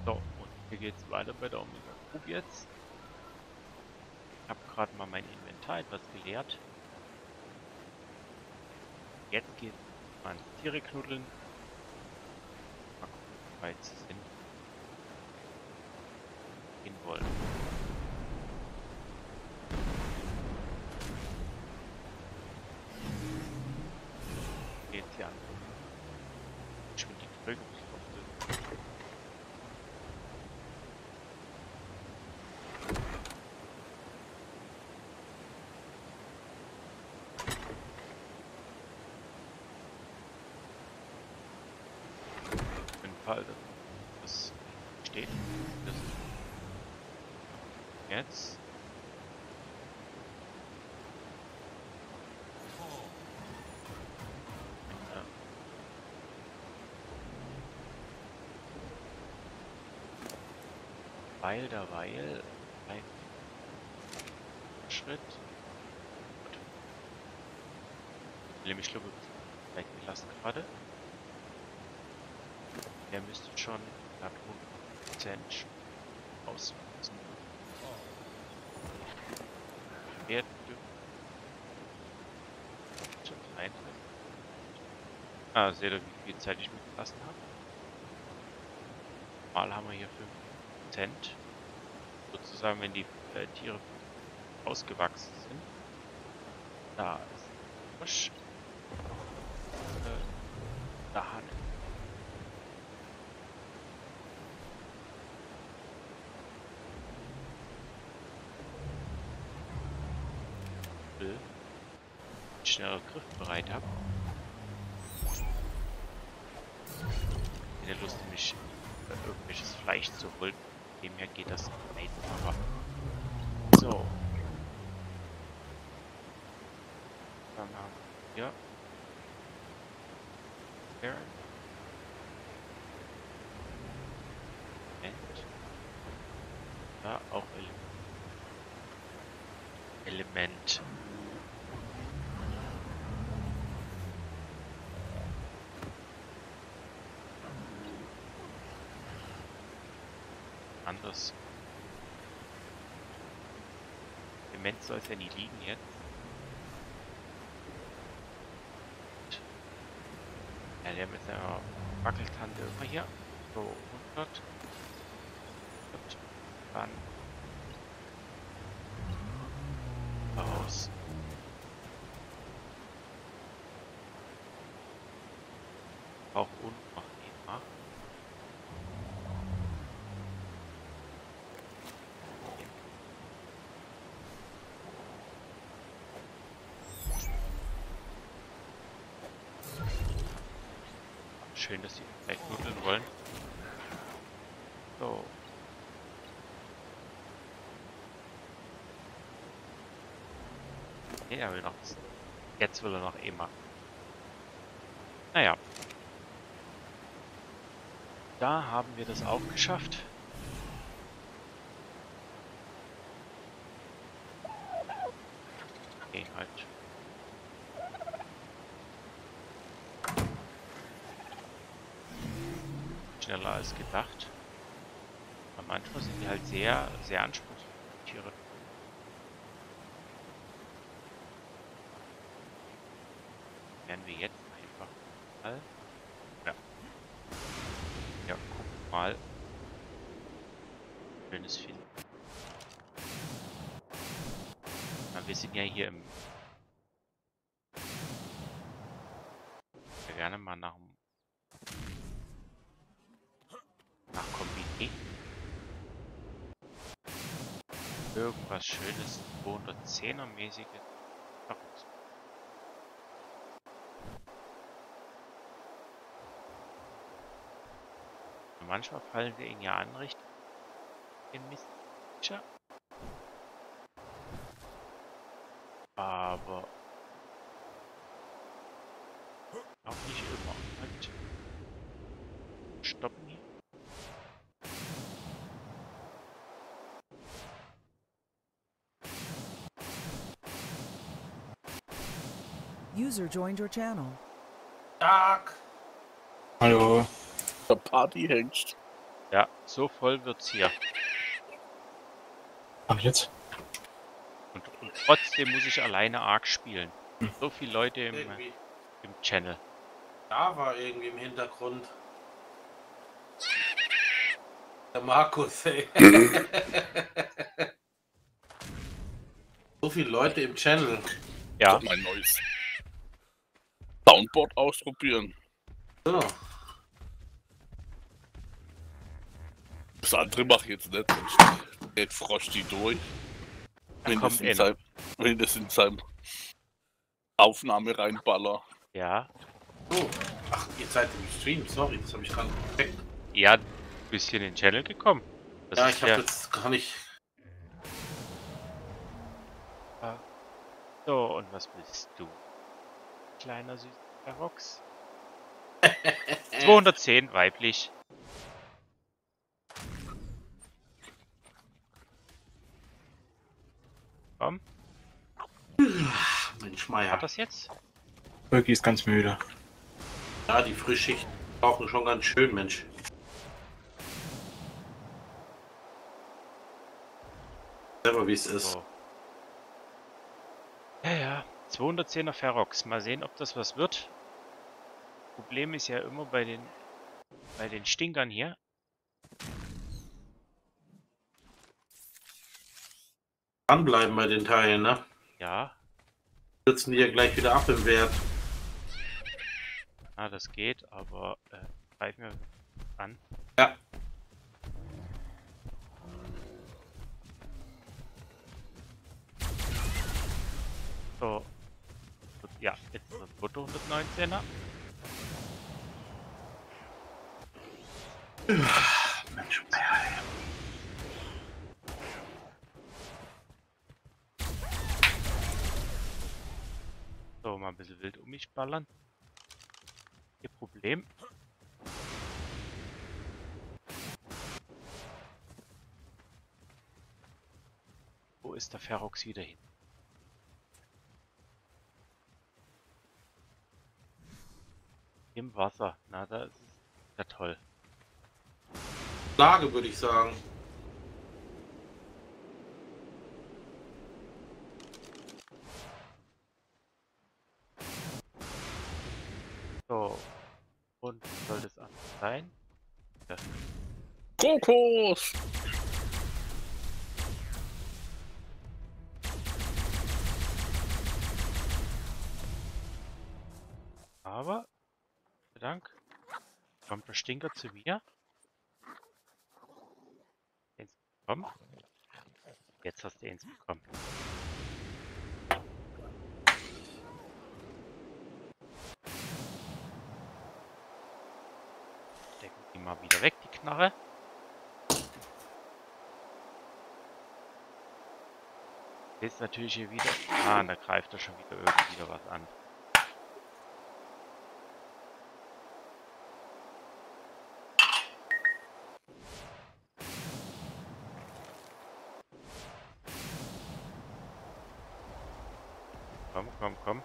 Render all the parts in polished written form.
So, und hier geht's weiter bei der Omega Group jetzt. Ich habe gerade mal mein Inventar etwas geleert. Jetzt geht's mal ans Tiere knuddeln. Mal gucken, wie weit sie sind. Gehen wollen. Geht's hier an. Schon die Bevölkerungsluft. Für den Fall, dass das steht. Das jetzt. Derweil ein Schritt. Gut. Nämlich glaube ich weggelassen gerade. Der müsste schon knapp 100% ausnutzen. Der dürfte sein. Ah, seht ihr, wie viel Zeit ich mir gelassen habe? Mal haben wir hier 5%. Sozusagen, wenn die Tiere ausgewachsen sind. Da ist Frosch. Da Hahn. Schneller Griff bereit habe. Keine Lust, nämlich irgendwelches Fleisch zu holen. Dem her geht das einfacher. So. Dann haben wir hier Element. Da auch Element. Anders. Element soll es ja nie liegen jetzt. Ja, der mit seiner Wackeltante immer hier. So, 100. Und dann raus. Auch unten noch immer. Schön, dass sie wegnudeln wollen. So. Nee, er will noch. Jetzt will er noch immer. Naja. Da haben wir das auch geschafft. Okay, halt. Schneller als gedacht. Aber manchmal sind die halt sehr, sehr anspruchsvoll, die Tiere. Werden wir jetzt einfach mal. Ja. Ja, guck mal. Schönes finden. Na, wir sind ja hier im. Ja, gerne mal nach Kombini. Irgendwas Schönes, 210er mäßiges. Manchmal fallen wir ihn ja an, richtig? Den Mist. Aber auch nicht immer. Halt. Stoppen hier. User joined your channel. Tag! Hallo. Der Party hängt. Ja, so voll wird's hier. Und jetzt? Und trotzdem muss ich alleine Ark spielen. So viele Leute Irgendwie. im Channel. Da war irgendwie im Hintergrund. Der Markus, ey. So viele Leute im Channel. Ja, Mein neues Soundboard ausprobieren. So. Das andere mache ich jetzt nicht, sonst geht Frosty durch. da kommt Wenn das in seinem Aufnahme reinballer. Ja, So. Ach, ihr seid im Stream, sorry, das habe ich gar nicht gecheckt. ja, ein bisschen in den Channel gekommen. Das Ja, ist ich habe jetzt gar nicht. So, und was bist du? Kleiner süßer Ferox. 210 weiblich. Komm, Mensch, Meier. hat das jetzt? Birki ist ganz müde. Ja, die Frühschicht brauchen schon ganz schön, Mensch. Selber wie es ist. So. Ja, ja, 210er Ferox. Mal sehen, ob das was wird. Problem ist ja immer bei den Stinkern hier. Dranbleiben bei den Teilen, ne? Ja, Sitzen die ja gleich wieder ab im Wert. das geht, aber greifen wir an. Ja. So. Ja, jetzt ist das Brutto 119er. Mensch, Meier. So, mal ein bisschen wild um mich ballern. Ihr Problem. Wo ist der Ferox wieder hin? Im Wasser. Na, das ist ja toll. Lage, würde ich sagen. So. Und wie soll das anders sein? Ja. Kokos! Aber, vielen Dank. Kommt der Stinker zu mir? Eins bekommen. Jetzt hast du eins bekommen. Decken die mal wieder weg, die Knarre. Jetzt natürlich hier wieder. Ah, da greift er schon wieder was an. Komm, komm, komm.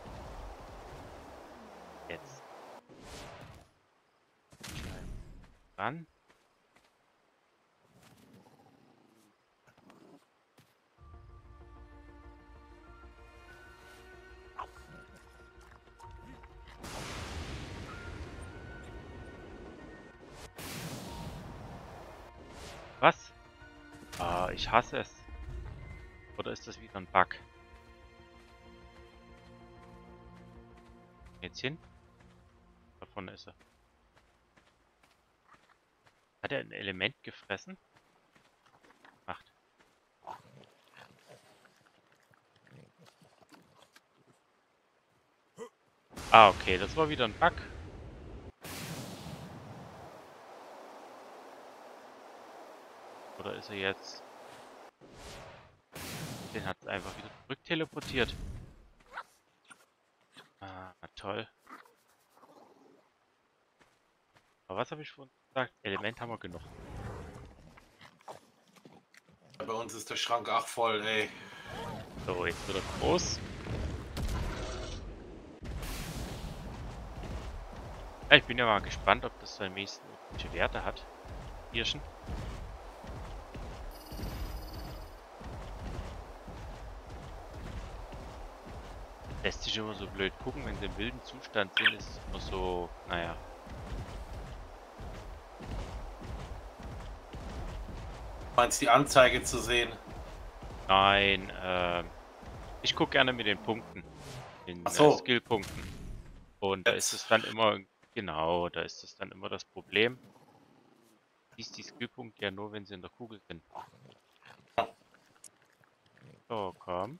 Jetzt. Ran. Was? Ah, ich hasse es. Oder ist das wieder ein Bug? Jetzt hin? Davon ist er. Hat er ein Element gefressen? Macht. Ah, okay, das war wieder ein Bug. Oder ist er jetzt... Den hat es einfach wieder zurück teleportiert. Ah, toll. Aber was habe ich vorhin gesagt? Element haben wir genug. Bei uns ist der Schrank auch voll, ey. So, jetzt wird er groß. Ja, ich bin ja mal gespannt, ob das seine nächsten irgendwelche Werte hat. Tierchen. Lässt sich immer so blöd gucken, wenn sie im wilden Zustand sind, ist es immer so, naja. Meinst die Anzeige zu sehen? Nein, ich gucke gerne mit den Punkten, den Ach so. Skillpunkten. Und da ist es dann immer, genau, da ist es dann immer das Problem. Siehst die Skillpunkte ja nur, wenn sie in der Kugel sind. So, komm.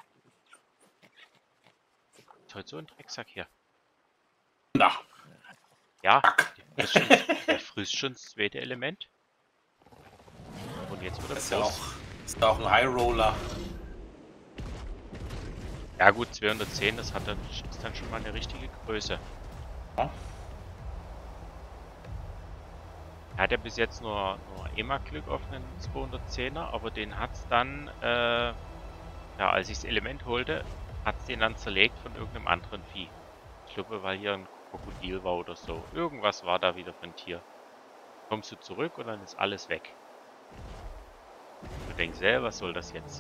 Ist heute so ein Drecksack hier. Na, Ja, der frisst schon das zweite Element. Und jetzt wird er ist ja groß. ist ja auch ein High Roller. Ja gut, 210, das hat dann, ist dann schon mal eine richtige Größe. Ja. Er hat ja bis jetzt nur EMA-Glück auf einen 210er, aber den hat's dann, ja, als ich das Element holte, hat's den dann zerlegt von irgendeinem anderen Vieh. Ich glaube, weil hier ein Krokodil war oder so. Irgendwas war da wieder für ein Tier. Kommst du zurück und dann ist alles weg. Du denkst selber, was soll das jetzt?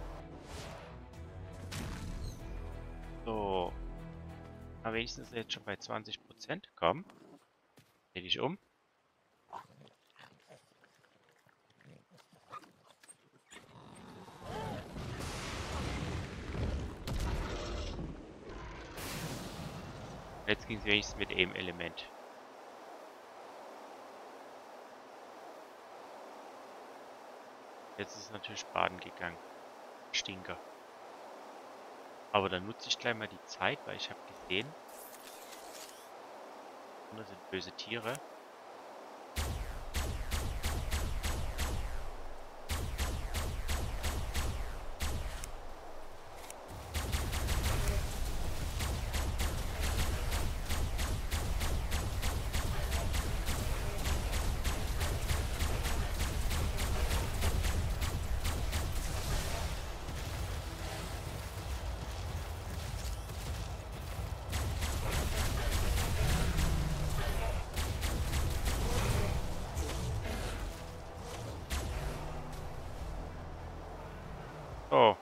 So. Aber wenigstens jetzt schon bei 20%. Komm. Dreh dich um. Jetzt ging es wenigstens mit dem Element. Jetzt ist es natürlich baden gegangen. Stinker. Aber dann nutze ich gleich mal die Zeit, weil ich habe gesehen, das sind böse Tiere. Oh.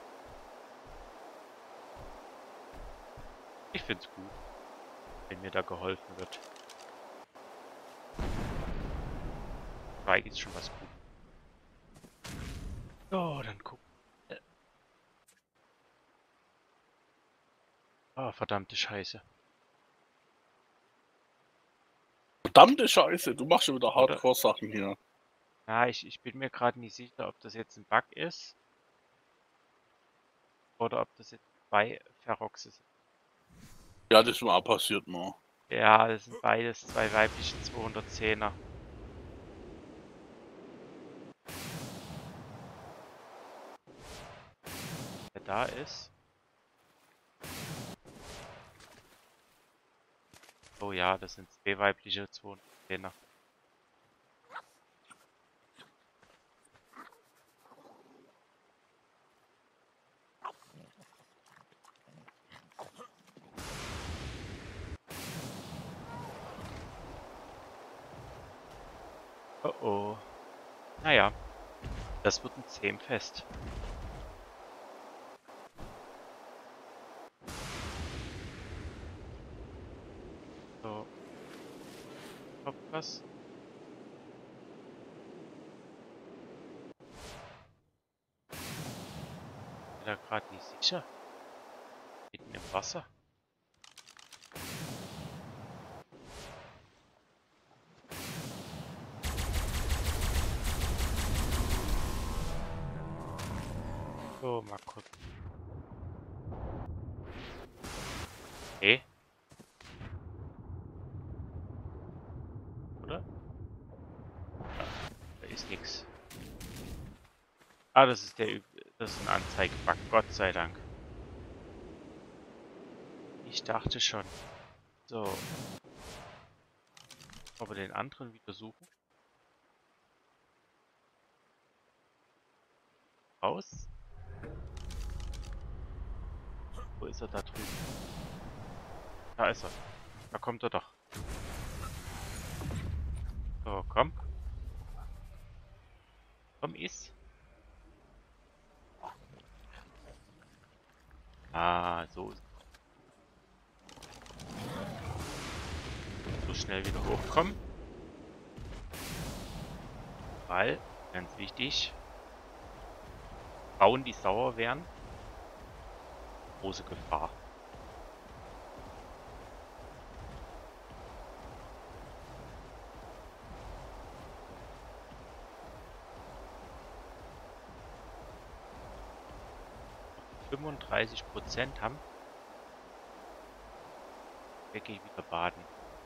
Ich find's gut, wenn mir da geholfen wird. Spike ist schon was gut. So, dann guck. Ah, verdammte Scheiße. Verdammte Scheiße, du machst schon wieder Oder? Hardcore-Sachen hier. Ja, ich bin mir gerade nicht sicher, ob das jetzt ein Bug ist. Oder ob das jetzt zwei Feroxe sind. Ja, das ist mir auch passiert, ne? Ja, das sind beides zwei weibliche 210er. Wer da ist. Oh ja, das sind zwei weibliche 210er. Oh oh. Naja, das wird ein Zehmfest. So. Kommt was? Bin da gerade nicht sicher. Mitten im Wasser. So, mal kurz. Okay. Oder? Da ist nichts. Ah, das ist das ist ein Anzeigebug, Gott sei Dank. Ich dachte schon. So. Aber den anderen wieder suchen. Raus. Wo ist er da drüben? Da ist er. Da kommt er doch. So, komm. Komm, iss. Ah, so. So schnell wieder hochkommen. Weil, ganz wichtig, Frauen, die sauer werden, große Gefahr. Noch 35% haben. Hier gehe ich wieder baden.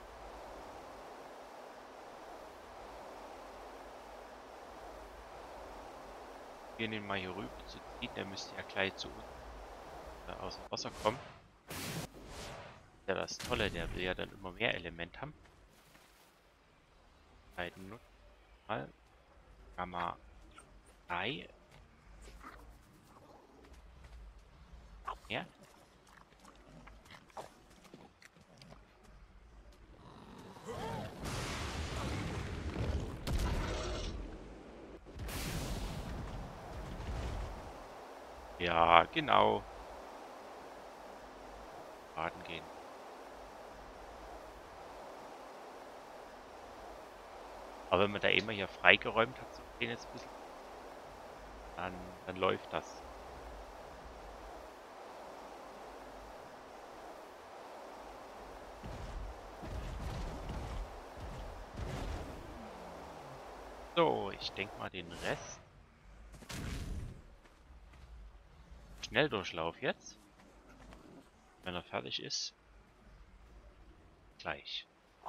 Wir ihn mal hier rüber zu ziehen, der müsste ja gleich zu uns aus dem Wasser kommen. Ja, das Tolle, der will ja dann immer mehr Element haben. Beiden nutzen mal Gamma 3. Ja. Ja, genau. Baden gehen. Aber wenn man da immer hier freigeräumt hat, so ein kleines bisschen, dann läuft das. So, ich denke mal den Rest. Schnelldurchlauf jetzt. Wenn er fertig ist, gleich.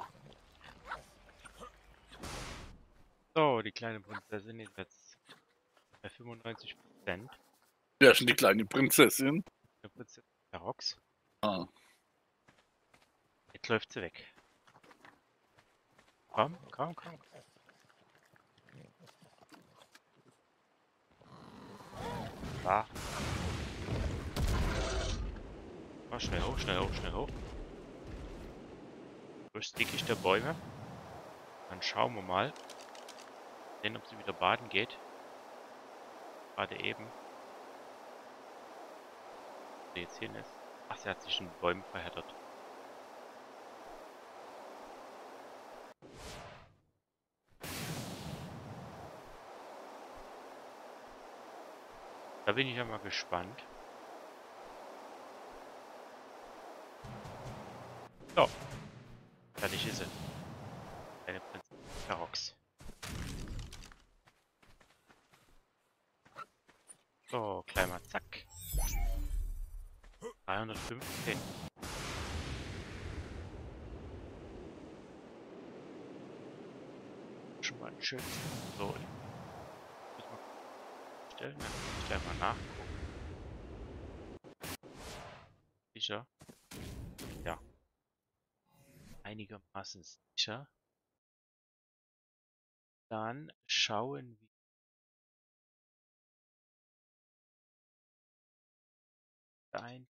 So, die kleine Prinzessin ist jetzt bei 95%. Ja, schon die kleine Prinzessin. Der Prinzessin Ferox. Ah. Jetzt läuft sie weg. Komm, komm, komm. Da. Oh, schnell hoch, schnell hoch, schnell hoch. Durchs Dickicht der Bäume. Dann schauen wir mal, sehen, ob sie wieder baden geht. Gerade eben. Wo sie jetzt hin ist. Ach, sie hat sich in den Bäumen verheddert. Da bin ich ja mal gespannt. So, fertig ist sie. Eine Prinzessin Ferox. So, gleich mal zack. 315. Schon mal ein schönes. So, ich muss mal stellen, dann muss ich gleich mal nachgucken. Sicher? Ja, einigermaßen sicher. Dann schauen wir ein.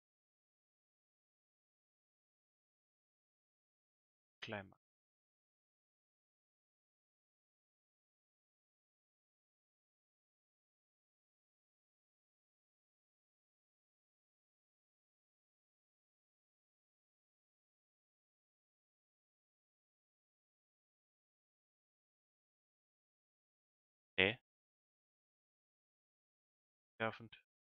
Gleich mal. Okay, werfend.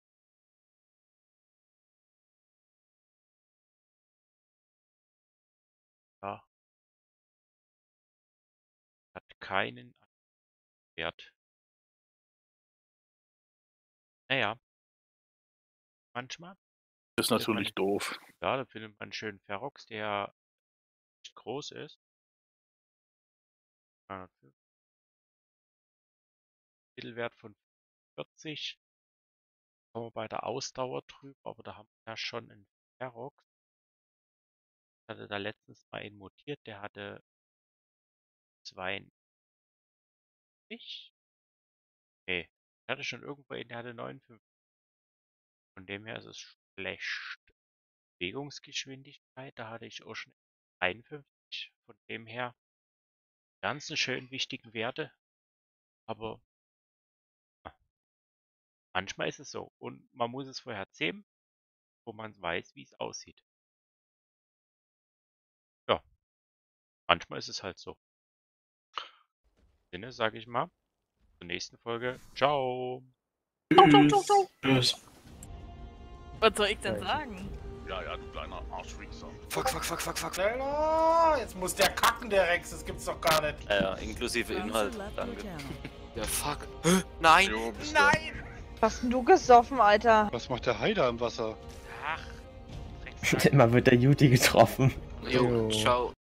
Ja, hat keinen Wert. Naja, manchmal Das ist findet man, natürlich doof. ja, da findet man einen schönen Ferox, der nicht groß ist. Mittelwert von 40. Kommen wir bei der Ausdauer drüber, aber da haben wir ja schon einen Ferox. Ich hatte da letztens mal einen mutiert, der hatte 92. Nee, ich hatte schon irgendwo einen, der hatte 59. Von dem her ist es schlecht. Bewegungsgeschwindigkeit, da hatte ich auch schon 51. Von dem her ganzen schön wichtigen Werte. Aber Manchmal ist es so. Und man muss es vorher sehen, wo man weiß, wie es aussieht. Ja, manchmal ist es halt so. In dem Sinne sage ich mal, zur nächsten Folge. Ciao. Tschüss. Tschüss. Was soll ich denn sagen? Ja, ja, du kleiner Arschwichser. Fuck, fuck, fuck, fuck, fuck. Schneller! Jetzt muss der kacken, der Rex, das gibt's doch gar nicht. Ja, inklusive User Inhalt. left your Danke. channel. Ja, fuck. Nein! Jo, bis Nein! Was hast denn du gesoffen, Alter? Was macht der Haider im Wasser? Ach, Drecksack. Immer wird der Juti getroffen. Jo, ciao.